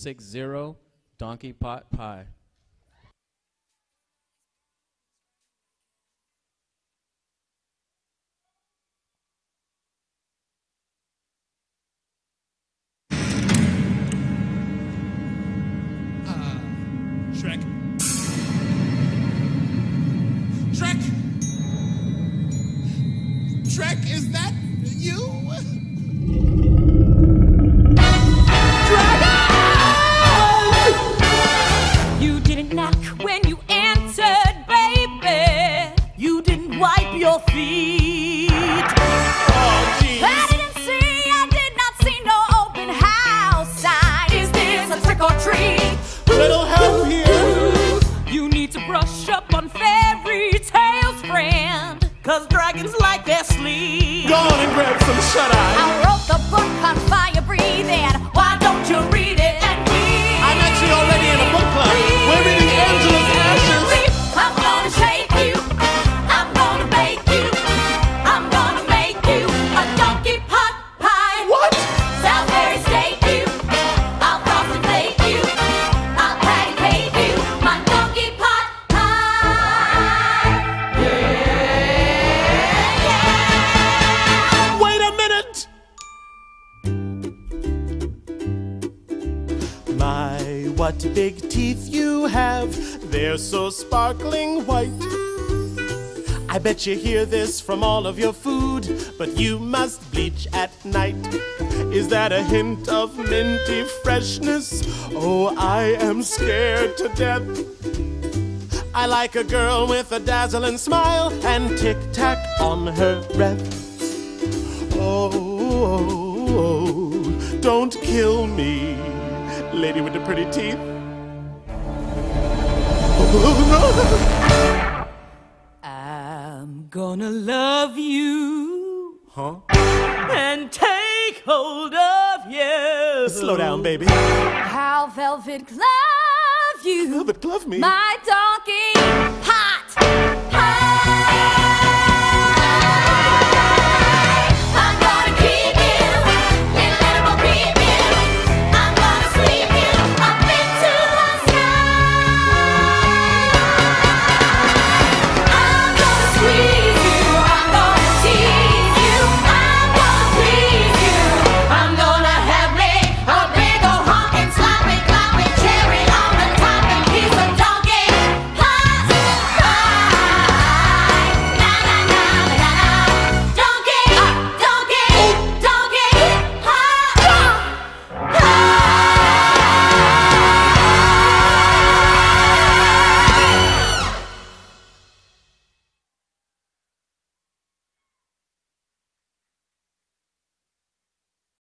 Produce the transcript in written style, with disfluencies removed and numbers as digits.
60 Donkey Pot Pie. Shrek. Shrek! Shrek, is that you? Dragon! You didn't knock when you answered, baby. You didn't wipe your feet. Oh, jeez. I did not see no open house sign. Is this a trick or treat? Little help here. You need to brush up on fairy tales, friend, 'cause dragons like their sleep. Go on and grab some shut-eye. I wrote the book on fire breathing. Why don't you read it and read? I'm actually already in a book club. We're reading Angela's Ashes. I'm gonna shake you. I'm gonna bake you. I'm gonna make you a donkey pot pie. What? Salisbury steak you. I'll frosty flake you. I'll patty cake you. My donkey pot pie. Yeah. Wait a minute! My, what big teeth you have. They're so sparkling white. I bet you hear this from all of your food, but you must bleach at night. Is that a hint of minty freshness? Oh, I am scared to death. I like a girl with a dazzling smile and tic-tac on her breath. Oh, don't kill me, lady with the pretty teeth. I'm gonna love you. Huh? And take hold of you. Slow down, baby. How velvet glove you. Velvet glove me? My darling.